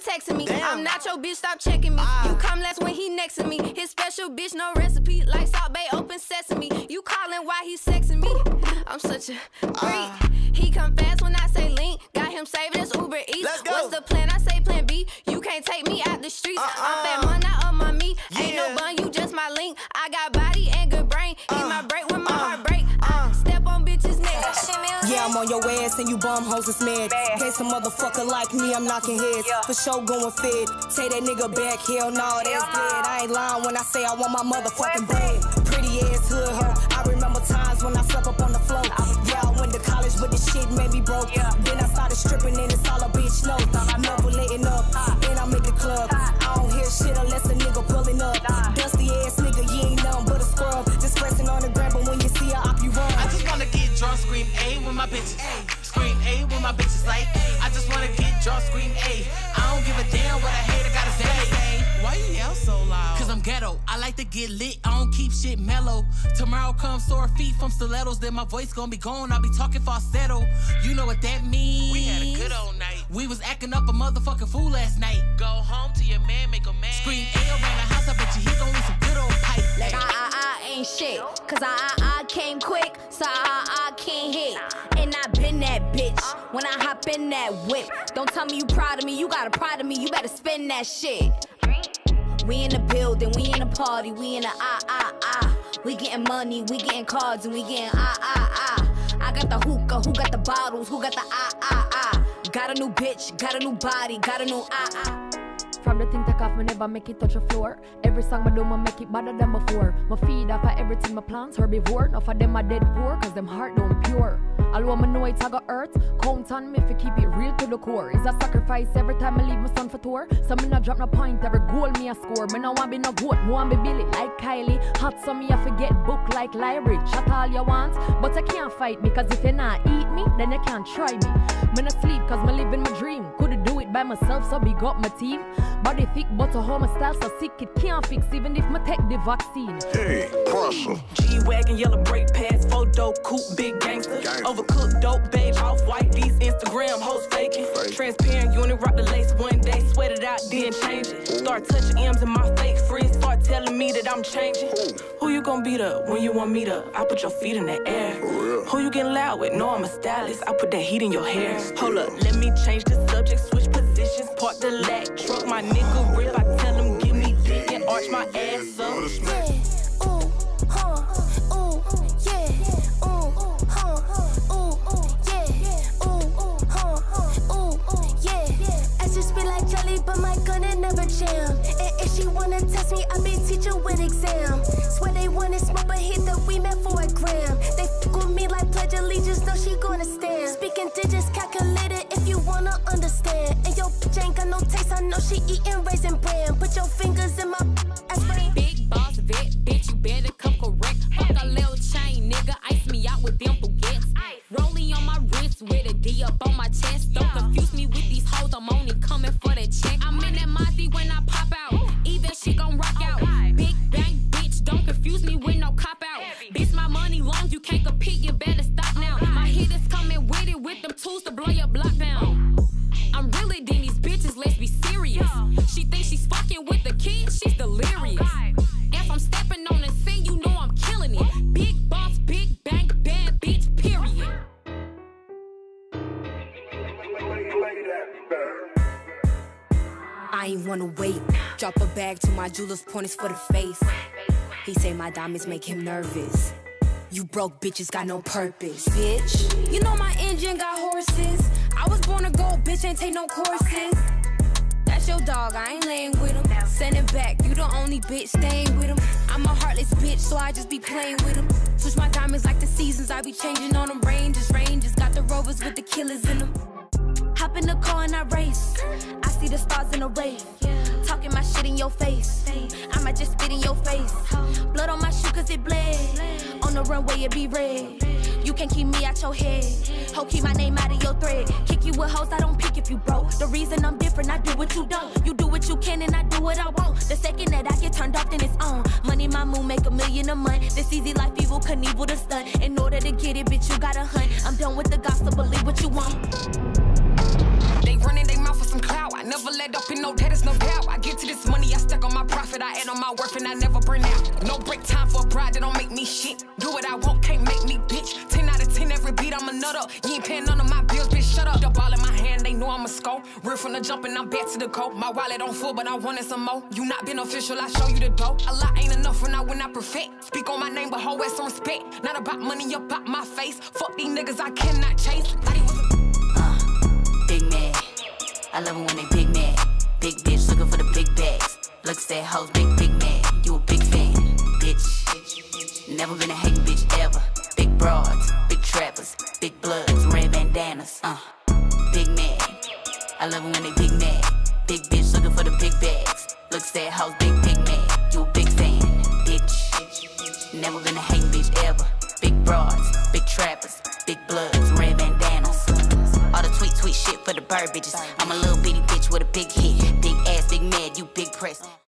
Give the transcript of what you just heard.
texting me. I'm not your bitch, stop checking me. You come last when he next to me. His special bitch, no recipe. Like Salt Bay, open sesame. You calling while he sexing me. I'm such a freak. He come fast when I say link. Got him saving his Uber Eats. What's the plan? I say plan B. You can't take me out the streets. I'm fat money, not on my meat. Ain't no bun, you just my link. I got body and good brain. Eat my break when my heart break. Step on bitches' necks. Yeah, I'm on your ass and you bum hoes is mad. Case a motherfucker like me, I'm knocking heads. For sure going fed. Take that nigga back, hell no, that's dead. I ain't lying when I say I want my motherfucking bread. Pretty ass hood hoe. I remember times when I slept up on the floor. Yeah, I went to college, but this shit made me broke. Then I started stripping and it's all a bitch know. Never letting up, and I'm in the club. I don't hear shit unless a nigga pulling up. Dusty ass nigga, you ain't nothing but a scrub. Just pressing on the ground, but when you see her up, you run. I just wanna get drunk, scream A with my bitches. Scream A with my bitches like. I just wanna get drunk, scream A. I don't give a damn what a hater gotta say. Why you yell so loud? Cause I'm ghetto. I like to get lit. I don't keep shit mellow. Tomorrow comes sore feet from stilettos. Then my voice gonna be gone. I'll be talking falsetto. You know what that means? We had a good old night. We was acting up a motherfucking fool last night. Go home to your man, make a man. Scream A around the house. I bet you he gon' need some good old pipe. Like I ain't shit. Cause I came quick. So I can't hit. And I been that bitch. When I hop in that whip. Don't tell me you proud of me. You got a pride of me. You better spend that shit. We in the building, we in the party, we in the We getting money, we getting cards, and we getting I got the hookah, who got the bottles, who got the Got a new bitch, got a new body, got a new From the thing take off, me never make it touch the floor. Every song I do, I make it better than before. My feed off of everything my plants herbivore. Enough of them are dead poor, cause them heart don't pure. Although I know it's a go hurt, count on me if you keep it real to the core. It's a sacrifice every time I leave my son for tour. So me not drop no point, every goal me a score. Me no want be no goat, me want be Billy like Kylie. Hot so me I forget book like Lyric. Shut all you want, but I can't fight me. Cause if you not eat me, then you can't try me. Me not sleep cause me living my dream. Couldn't do it by myself, so big up my team. Body thick, but a home style so sick it can't fix even if me take the vaccine. Hey, Prussia. G-Wagon, yellow brake pads, photo, coupe, big gangster. Overcooked, dope, beige, off-white, these Instagram hoes faking. Transparent unit, rock the lace one day, sweat it out, then change it. Start touching M's in my fake friends, start telling me that I'm changing. Who you gonna beat up when you want me to? I put your feet in the air. Who you getting loud with? No, I'm a stylist, I put that heat in your hair. Hold up, let me change the subject, switch positions, park the lag truck, my nigga rip, I tell him give me dick and arch my ass up. But my gun it never jam. And if she wanna test me, I be teacher with exam. Swear they wanna smoke, but hit that we meant for a gram. They f with me like pledge allegiance, know she gonna stand. Speaking digits, calculated if you wanna understand. And your bitch ain't got no taste, I know she eating raisin bran. Put your fingers in my ass brain. Big boss vet, bitch, you better come correct. Fuck a little chain, nigga, ice me out with them baguettes. Rolling on my wrist with a D up on my chest. Don't confuse me with these hoes, I'm only coming for the check. I'm in that Mozzie when I pop out. Either she gon' rock out. Big bang, bitch, don't confuse me with no cop out. Bitch, my money long, you can't compete, you better stop now. My hitters coming with it with them tools to blow your block down. I'm realer than these bitches, let's be serious. She thinks she's fucking with the kid, she's delirious. If I'm stepping on the scene, you know I'm killing it. Big boss, big bang, bad bitch, period. I ain't wanna wait. Drop a bag to my jeweler's, pointers for the face. He say my diamonds make him nervous. You broke bitches got no purpose, bitch. You know my engine got horses. I was born to go, bitch, ain't take no courses. That's your dog, I ain't laying with him. Send it back, you the only bitch staying with him. I'm a heartless bitch, so I just be playing with him. Switch my diamonds like the seasons, I be changing on them. Ranges, got the rovers with the killers in them. Hop in the car and I race. I see the stars in a race. Talking my shit in your face. I might just spit in your face. Blood on my shoe cause it bled. On the runway it be red. You can't keep me out your head. Ho, keep my name out of your thread. Kick you with hoes, I don't pick if you broke. The reason I'm different, I do what you don't. You do what you can and I do what I want. The second that I get turned off, then it's on. Money, my moon, make $1 million a month. This easy life, evil, Knievel the stunt. In order to get it, bitch, you gotta hunt. I'm done with the gossip, believe what you want. They running their mouth for some clout. I never let up in no debt, it's no doubt. I get to this money, I stack on my profit, I add on my worth, and I never burn out. No break time for a bride that don't make me shit. Do what I want, can't make me bitch. 10 out of 10 every beat, I'm a nut up. You ain't paying none of my bills, bitch, shut up. The ball in my hand, they know I'm a score. Real from the jump and I'm back to the coat. My wallet on full, but I wanted some more. You not beneficial, I show you the dope. A lot ain't enough when I perfect. Speak on my name, but hold some respect. Not about money, about my face. Fuck these niggas, I cannot chase. Big man. I love it when they big man. Big bitch looking for the big bags. Looks at hoes, big man. You a big fan, bitch. Never been a hating bitch ever. Big broads, big trappers, big bloods, red bandanas. Big man. I love it when they big man. Big bitch looking for the big bags. Looks at hoes, big man. You a big fan, bitch. Never been a hating bitch ever. Big broads, big trappers, big bloods, red bandanas. All the tweet shit for the bird bitches. I'm a little bitty bitch with a big hit. Big ass, big mad, you big press.